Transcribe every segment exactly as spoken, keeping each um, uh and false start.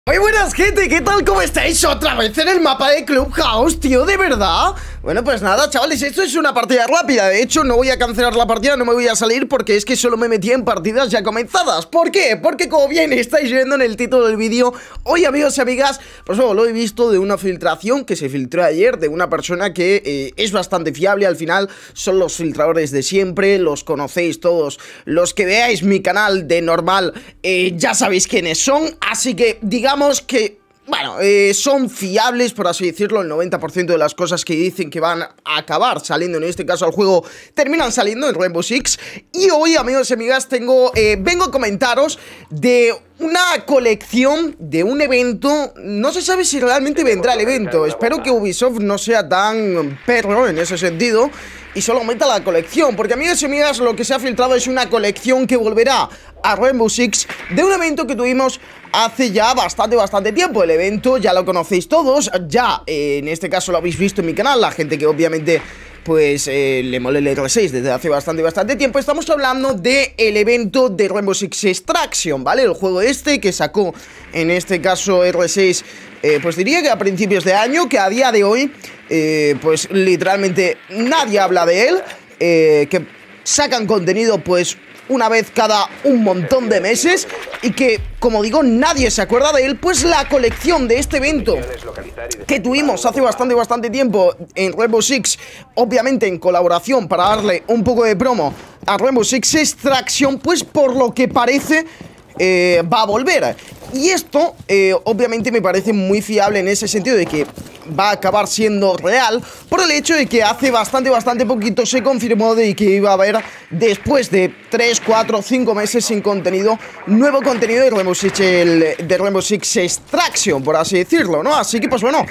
Muy buenas, gente, ¿qué tal? ¿Cómo estáis? Otra vez en el mapa de Clubhouse, tío, ¿de verdad? Bueno, pues nada, chavales, esto es una partida rápida. De hecho, no voy a cancelar la partida, no me voy a salir porque es que solo me metí en partidas ya comenzadas. ¿Por qué? Porque como bien estáis viendo en el título del vídeo, hoy, amigos y amigas, pues bueno, lo he visto de una filtración que se filtró ayer de una persona que eh, es bastante fiable. Al final son los filtradores de siempre, los conocéis todos. Los que veáis mi canal de normal eh, ya sabéis quiénes son, así que digamos que... Bueno, eh, son fiables, por así decirlo. El noventa por ciento de las cosas que dicen que van a acabar saliendo, en este caso al juego, terminan saliendo en Rainbow Six. Y hoy, amigos y amigas, tengo, eh, vengo a comentaros de una colección de un evento. No se sabe si realmente vendrá el evento. Espero que Ubisoft no sea tan perro en ese sentido y solo aumenta la colección, porque, amigos y amigas, lo que se ha filtrado es una colección que volverá a Rainbow Six de un evento que tuvimos hace ya bastante, bastante tiempo. El evento ya lo conocéis todos, ya eh, en este caso lo habéis visto en mi canal, la gente que obviamente pues eh, le mole el R seis desde hace bastante, bastante tiempo. Estamos hablando del evento de Rainbow Six Extraction, ¿vale? El juego este que sacó, en este caso R seis, eh, pues diría que a principios de año, que a día de hoy, eh, pues literalmente nadie habla de él, eh, que sacan contenido pues una vez cada un montón de meses y que, como digo, nadie se acuerda de él. Pues la colección de este evento que tuvimos hace bastante, bastante tiempo en Rainbow Six, obviamente en colaboración para darle un poco de promo a Rainbow Six Extraction, pues por lo que parece eh, va a volver. Y esto, eh, obviamente me parece muy fiable en ese sentido de que va a acabar siendo real, por el hecho de que hace bastante, bastante poquito se confirmó de que iba a haber, después de tres, cuatro, cinco meses sin contenido, nuevo contenido de Rainbow Six, el, de Rainbow Six Extraction, por así decirlo, ¿no? Así que, pues bueno,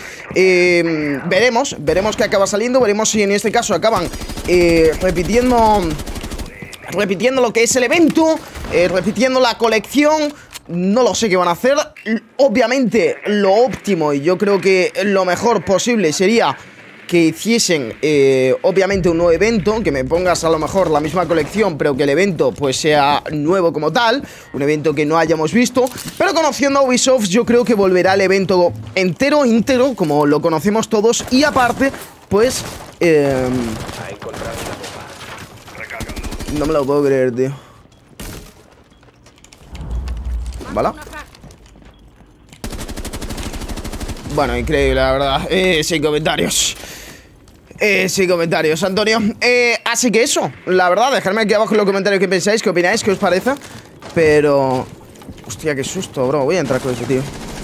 eh, veremos, veremos qué acaba saliendo, veremos si en este caso acaban eh, repitiendo, repitiendo lo que es el evento, eh, repitiendo la colección. No lo sé qué van a hacer. Obviamente lo óptimo y yo creo que lo mejor posible sería que hiciesen eh, obviamente un nuevo evento, que me pongas a lo mejor la misma colección, pero que el evento pues sea nuevo como tal, un evento que no hayamos visto. Pero conociendo a Ubisoft, yo creo que volverá el evento entero, íntegro, como lo conocemos todos. Y aparte, pues eh, no me lo puedo creer, tío. ¿Vale? Bueno, increíble, la verdad. Eh, sin comentarios. Eh, sin comentarios, Antonio. Eh, así que eso, la verdad, dejadme aquí abajo en los comentarios qué pensáis, qué opináis, qué os parece. Pero... hostia, qué susto, bro. Voy a entrar con ese tío.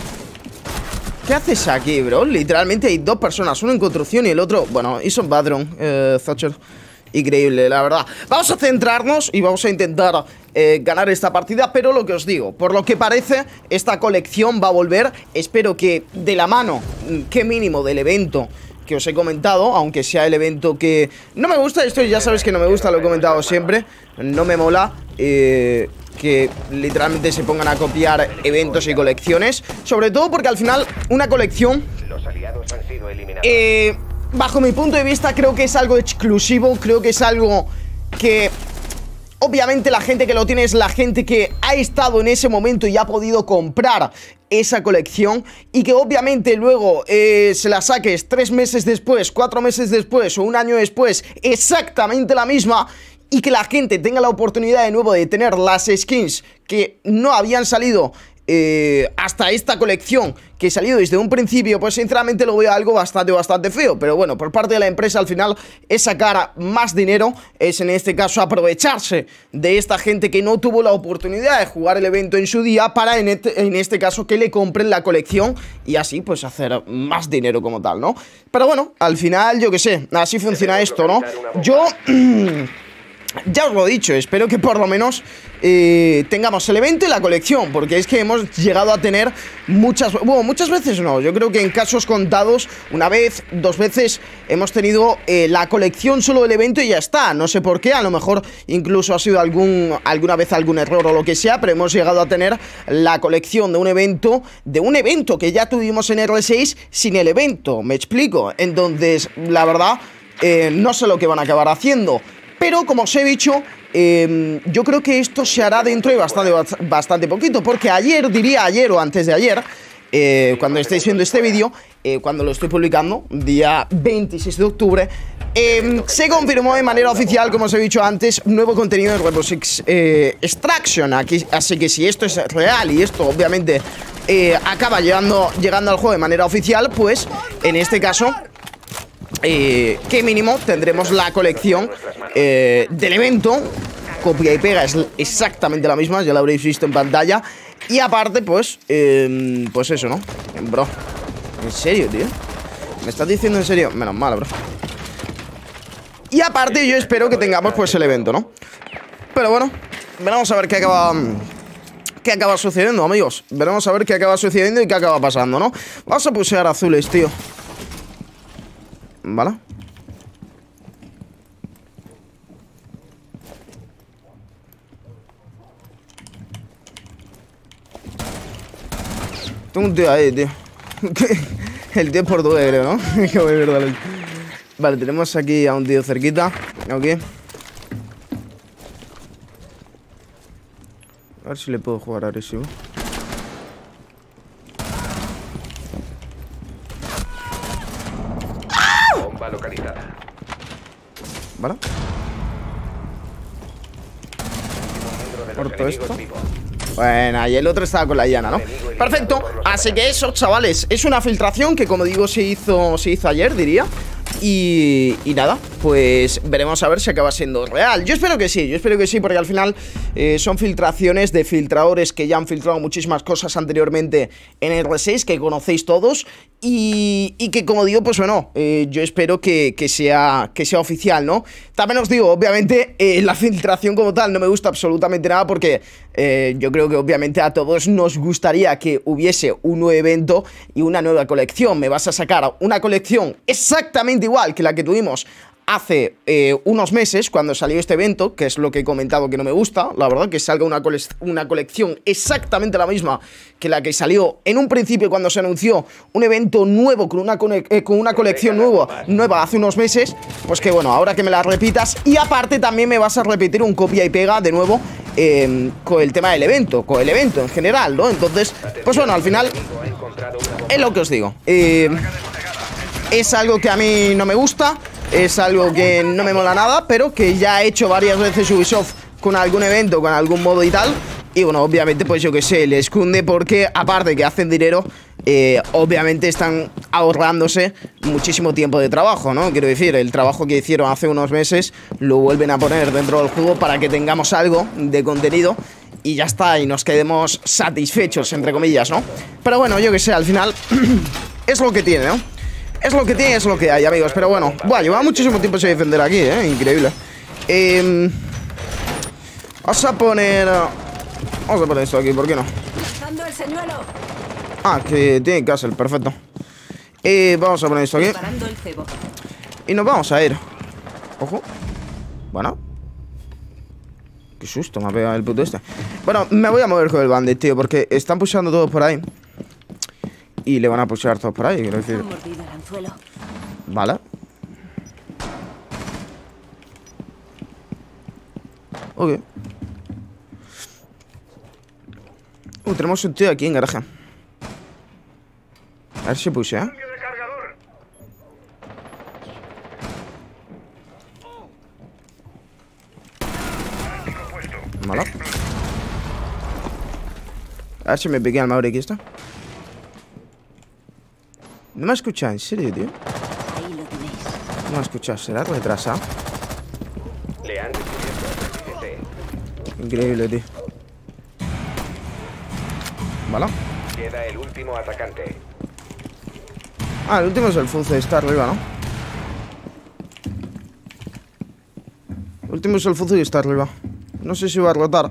¿Qué haces aquí, bro? Literalmente hay dos personas, uno en construcción y el otro... bueno, y son Badron, eh, Thatcher. Increíble, la verdad. Vamos a centrarnos y vamos a intentar eh, ganar esta partida. Pero lo que os digo, por lo que parece, esta colección va a volver. Espero que de la mano, que mínimo, del evento que os he comentado, aunque sea el evento que... no me gusta, esto ya sabes que no me gusta, lo he comentado siempre. No me mola eh, que literalmente se pongan a copiar eventos y colecciones. Sobre todo porque al final una colección... los aliados han sido eliminados. Eh... bajo mi punto de vista, creo que es algo exclusivo. Creo que es algo que obviamente la gente que lo tiene es la gente que ha estado en ese momento y ha podido comprar esa colección. Y que obviamente luego eh, se la saques tres meses después, cuatro meses después o un año después, exactamente la misma. Y que la gente tenga la oportunidad de nuevo de tener las skins que no habían salido Eh, hasta esta colección, que ha salido desde un principio. Pues sinceramente lo veo algo bastante, bastante feo. Pero bueno, por parte de la empresa al final es sacar más dinero, es en este caso aprovecharse de esta gente que no tuvo la oportunidad de jugar el evento en su día, para en este, en este caso que le compren la colección y así pues hacer más dinero como tal, ¿no? Pero bueno, al final yo que sé, así funciona esto, ¿no? Yo... ya os lo he dicho, espero que por lo menos eh, tengamos el evento y la colección, porque es que hemos llegado a tener muchas... bueno, muchas veces no, yo creo que en casos contados, una vez, dos veces, hemos tenido eh, la colección solo del evento y ya está. No sé por qué, a lo mejor incluso ha sido algún, alguna vez algún error o lo que sea, pero hemos llegado a tener la colección de un evento, de un evento que ya tuvimos en R seis sin el evento, me explico. Entonces, la verdad, eh, no sé lo que van a acabar haciendo. Pero como os he dicho, eh, yo creo que esto se hará dentro de bastante, bastante poquito. Porque ayer, diría ayer o antes de ayer, eh, cuando estéis viendo este vídeo, eh, cuando lo estoy publicando, día veintiséis de octubre, eh, se confirmó de manera oficial, como os he dicho antes, nuevo contenido de Rainbow Six eh, Extraction. Aquí, así que si esto es real y esto obviamente eh, acaba llegando, llegando al juego de manera oficial, pues en este caso... Eh, que mínimo tendremos la colección eh, del evento. Copia y pega es exactamente la misma, ya la habréis visto en pantalla. Y aparte, pues, eh, pues eso, ¿no? Bro, ¿en serio, tío? ¿Me estás diciendo en serio? Menos mal, bro. Y aparte yo espero que tengamos, pues, el evento, ¿no? Pero bueno, veremos a ver qué acaba... qué acaba sucediendo, amigos. Veremos a ver qué acaba sucediendo y qué acaba pasando, ¿no? Vamos a pusear azules, tío. ¿Vale? Tengo un tío ahí, tío. El tío es portugués, creo, ¿no? Qué verdad. Vale, tenemos aquí a un tío cerquita. Ok. A ver si le puedo jugar agresivo. Bomba localizada. ¿Vale? Corto esto. Bueno, y el otro estaba con la llana, ¿no? Perfecto, así que eso, chavales, es una filtración que, como digo, se hizo, se hizo ayer, diría. Y, y nada, pues veremos a ver si acaba siendo real. Yo espero que sí, yo espero que sí, porque al final eh, son filtraciones de filtradores que ya han filtrado muchísimas cosas anteriormente en R seis, que conocéis todos. Y, y que, como digo, pues bueno, eh, yo espero que, que, sea, que sea oficial, ¿no? También os digo, obviamente, eh, la filtración como tal no me gusta absolutamente nada, porque eh, yo creo que obviamente a todos nos gustaría que hubiese un nuevo evento y una nueva colección. Me vas a sacar una colección exactamente igual que la que tuvimos hace eh, unos meses cuando salió este evento, que es lo que he comentado que no me gusta, la verdad, que salga una, cole una colección exactamente la misma que la que salió en un principio cuando se anunció un evento nuevo con una, eh, con una colección nueva, nueva hace unos meses. Pues que bueno, ahora que me la repitas, y aparte también me vas a repetir un copia y pega de nuevo eh, con el tema del evento, con el evento en general, ¿no? Entonces, pues bueno, al final es lo que os digo, eh, es algo que a mí no me gusta. Es algo que no me mola nada, pero que ya ha hecho varias veces Ubisoft con algún evento, con algún modo y tal. Y bueno, obviamente, pues yo que sé, le esconde porque, aparte que hacen dinero, eh, obviamente están ahorrándose muchísimo tiempo de trabajo, ¿no? Quiero decir, el trabajo que hicieron hace unos meses lo vuelven a poner dentro del juego para que tengamos algo de contenido y ya está, y nos quedemos satisfechos, entre comillas, ¿no? Pero bueno, yo que sé, al final es lo que tiene, ¿no? Es lo que tiene, es lo que hay, amigos. Pero bueno, buah, lleva muchísimo tiempo sin defender aquí, ¿eh? Increíble. eh, Vamos a poner... Vamos a poner esto aquí, ¿por qué no? Ah, que tiene castle, perfecto. eh, Vamos a poner esto aquí y nos vamos a ir. Ojo. Bueno. Qué susto me ha pegado el puto este. Bueno, me voy a mover con el bandit, tío, porque están pushando todos por ahí. Y le van a pushear todos por ahí, quiero decir. Vale. Ok. Uh, tenemos un tío aquí en garaje. A ver si pushea. Vale. A ver si me piquea el Mauri aquí, está. No me ha escuchado, ¿en serio, tío? Ahí lo tenéis. No me ha escuchado, ¿será retrasado? Le han descubierto. Increíble, tío. Vale. Queda el último atacante. Ah, el último es el Fuze, está arriba, ¿no? El último es el Fuze y está arriba. No sé si va a rotar.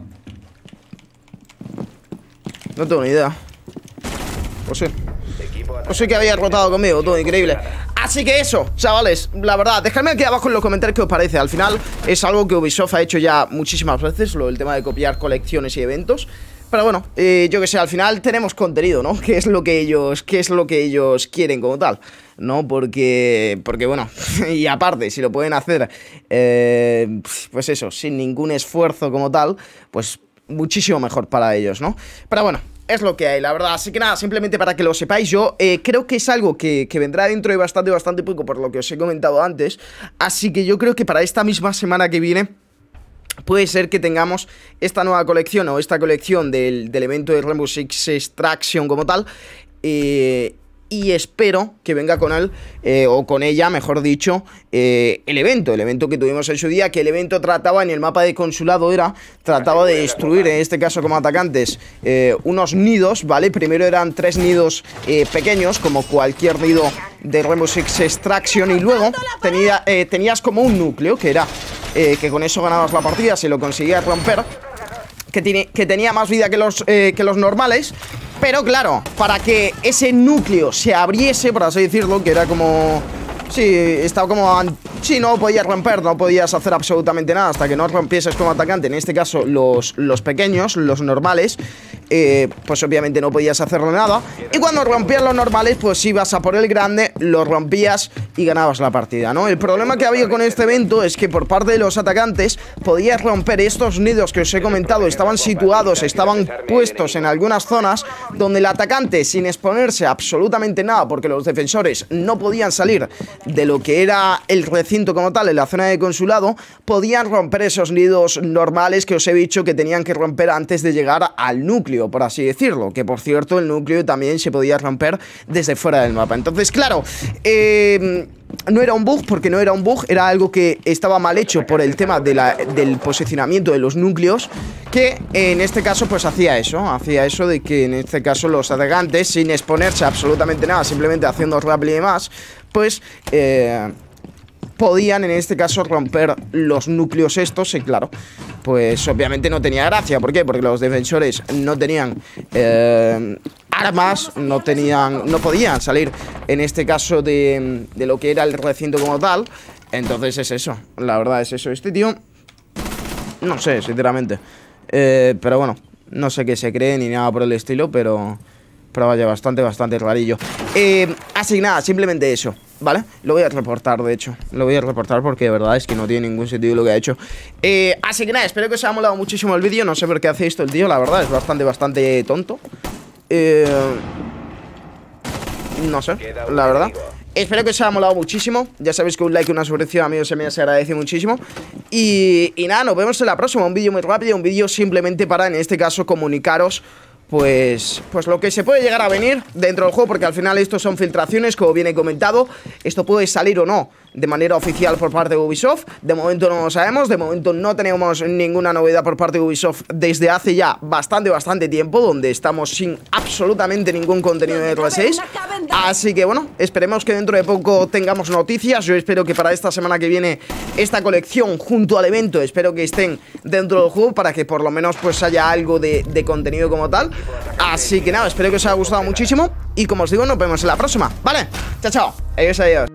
No tengo ni idea. Pues sí. O sé que había rotado conmigo, todo increíble. Así que eso, chavales, la verdad, dejadme aquí abajo en los comentarios qué os parece. Al final es algo que Ubisoft ha hecho ya muchísimas veces, lo del tema de copiar colecciones y eventos. Pero bueno, eh, yo que sé, al final tenemos contenido, ¿no? Que es lo que ellos, qué es lo que ellos quieren como tal, ¿no? Porque, porque bueno, y aparte, si lo pueden hacer, eh, pues eso, sin ningún esfuerzo como tal, pues muchísimo mejor para ellos, ¿no? Pero bueno, es lo que hay, la verdad. Así que nada, simplemente para que lo sepáis, yo eh, creo que es algo que, que vendrá dentro de bastante, bastante poco, por lo que os he comentado antes. Así que yo creo que para esta misma semana que viene puede ser que tengamos esta nueva colección o esta colección del, del evento de Rainbow Six Extraction como tal. Eh... Y espero que venga con él, eh, o con ella, mejor dicho, eh, el evento, el evento que tuvimos en su día, que el evento trataba, en el mapa de consulado era, trataba de destruir, en este caso como atacantes, eh, unos nidos, ¿vale? Primero eran tres nidos eh, pequeños, como cualquier nido de Rainbow Six Extraction, y luego tenía, eh, tenías como un núcleo, que era, eh, que con eso ganabas la partida, si lo conseguías romper, que, tiene, que tenía más vida que los, eh, que los normales. Pero claro, para que ese núcleo se abriese, por así decirlo, que era como... Sí, estaba como... Sí, no podías romper, no podías hacer absolutamente nada hasta que no rompieses como atacante. En este caso, los, los pequeños, los normales, eh, pues obviamente no podías hacerle nada. Y cuando rompías los normales, pues ibas a por el grande, lo rompías y ganabas la partida, ¿no? El problema que había con este evento es que por parte de los atacantes podías romper estos nidos que os he comentado. Estaban situados, estaban puestos en algunas zonas donde el atacante, sin exponerse absolutamente nada, porque los defensores no podían salir de lo que era el recinto como tal, en la zona de consulado, podían romper esos nidos normales que os he dicho que tenían que romper antes de llegar al núcleo, por así decirlo. Que por cierto, el núcleo también se podía romper desde fuera del mapa. Entonces, claro, eh... no era un bug, porque no era un bug, era algo que estaba mal hecho por el tema de la, del posicionamiento de los núcleos, que en este caso pues hacía eso, hacía eso de que en este caso los atacantes, sin exponerse absolutamente nada, simplemente haciendo rappel y demás, pues eh, podían en este caso romper los núcleos estos. Y claro, pues obviamente no tenía gracia. ¿Por qué? Porque los defensores no tenían eh, armas, no tenían, no podían salir en este caso de, de lo que era el recinto como tal. Entonces es eso, la verdad es eso. Este tío, no sé, sinceramente, eh, pero bueno, no sé qué se cree ni nada por el estilo, pero... Pero vaya, bastante, bastante rarillo. eh, Así que nada, simplemente eso, ¿vale? Lo voy a reportar, de hecho. Lo voy a reportar porque de verdad es que no tiene ningún sentido lo que ha hecho. eh, Así que nada, espero que os haya molado muchísimo el vídeo. No sé por qué hace esto el tío, la verdad, es bastante, bastante tonto. eh, No sé, la verdad. Espero que os haya molado muchísimo. Ya sabéis que un like y una suscripción, amigos, se me se agradece muchísimo. Y, y nada, nos vemos en la próxima. Un vídeo muy rápido, un vídeo simplemente para, en este caso, comunicaros Pues, pues lo que se puede llegar a venir dentro del juego, porque al final estos son filtraciones, como bien he comentado. Esto puede salir o no de manera oficial por parte de Ubisoft. De momento no lo sabemos, de momento no tenemos ninguna novedad por parte de Ubisoft desde hace ya bastante, bastante tiempo, donde estamos sin absolutamente ningún contenido de R seis. Así que bueno, esperemos que dentro de poco tengamos noticias. Yo espero que para esta semana que viene esta colección junto al evento, espero que estén dentro del juego, para que por lo menos pues haya algo de, de contenido como tal. Así que nada, espero que os haya gustado muchísimo. Y como os digo, nos vemos en la próxima, ¿vale? Chao, chao, adiós, adiós.